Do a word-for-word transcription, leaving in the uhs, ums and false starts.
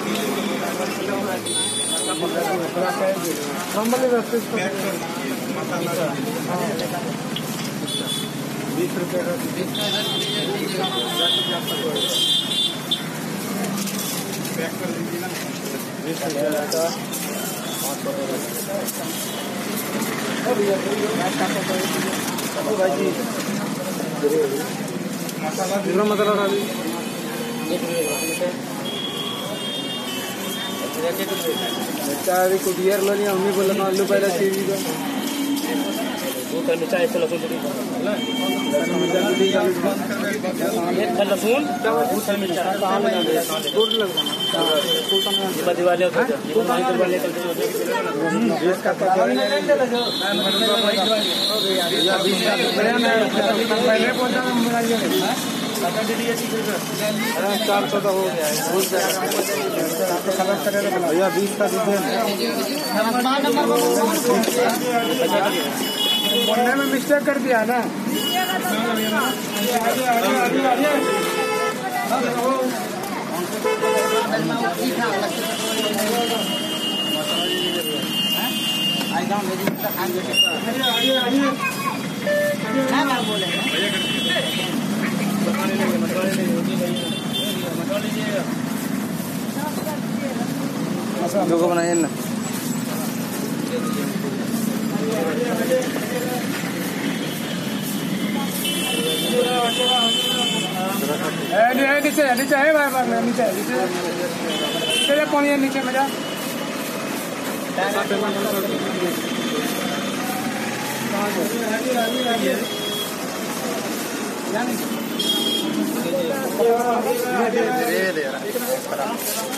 बीस रुपये का पैक कर दीजिए ना। बीस रुपये का भाई जी मसाला गरम मसाला डाली कुटियर लो नहीं हमने बोला आलू पहले चीज का मिर्चा एक लहसुन लहसुन दिवाली चार सौ तो हो गया भैया बीस का दीजिए बोलने में मिस्टेक कर दिया ना। दो को बनाइए ना। नीचे नीचे है बार बार नीचे नीचे पानी है नीचे में जा धीरे धीरे